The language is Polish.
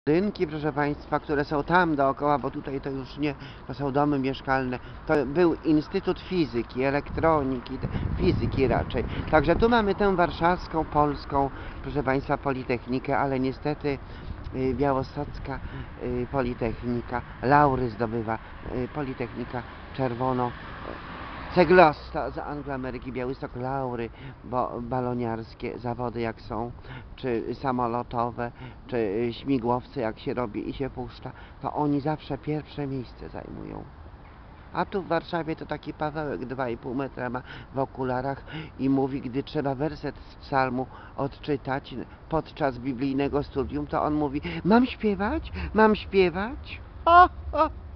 Budynki, proszę Państwa, które są tam dookoła, bo tutaj to już nie, to są domy mieszkalne. To był Instytut Fizyki, Elektroniki, Fizyki raczej. Także tu mamy tę warszawską, polską, proszę Państwa, Politechnikę, ale niestety białostocka Politechnika laury zdobywa, Politechnika Czerwono ceglosta z Angloameryki, Białystok laury, bo baloniarskie zawody jak są, czy samolotowe, czy śmigłowce jak się robi i się puszcza, to oni zawsze pierwsze miejsce zajmują. A tu w Warszawie to taki Pawełek 2,5 metra ma w okularach i mówi, gdy trzeba werset z psalmu odczytać podczas biblijnego studium, to on mówi: mam śpiewać? Mam śpiewać? O, o.